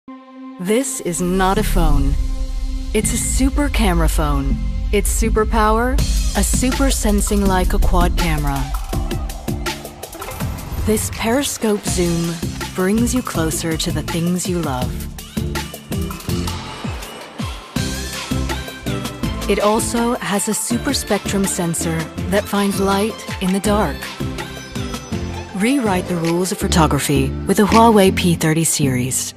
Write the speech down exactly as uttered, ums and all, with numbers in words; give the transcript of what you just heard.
This is not a phone. It's a super camera phone. Its superpower? A super sensing Leica quad camera. This periscope zoom brings you closer to the things you love. It also has a super spectrum sensor that finds light in the dark. Rewrite the rules of photography with the Huawei P thirty series.